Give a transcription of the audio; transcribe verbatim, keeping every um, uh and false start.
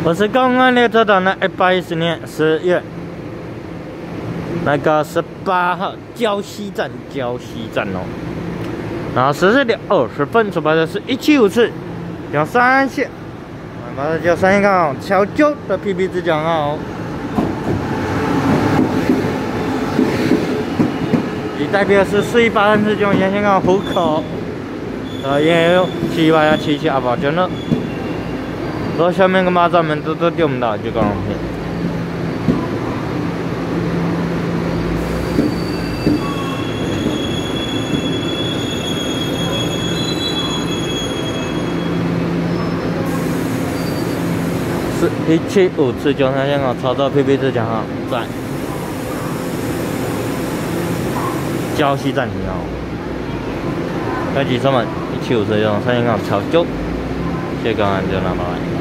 我是刚刚列车长的一百一十年十月那个十八号礁溪站，礁溪站哦。然后十四点二十分出发的是一七五次，两三线，马上叫三线港桥九的 P P 之奖号。以代表是四一八三四九沿线港湖口，呃，也有七八幺七七二八九了。然后下面个马站们都都丢不到，就刚刚片。是一七五次九三线港操作 P P 之奖号在礁溪站停哦。该几车门一七五次九三线港操九，谢谢各位，就拿过来。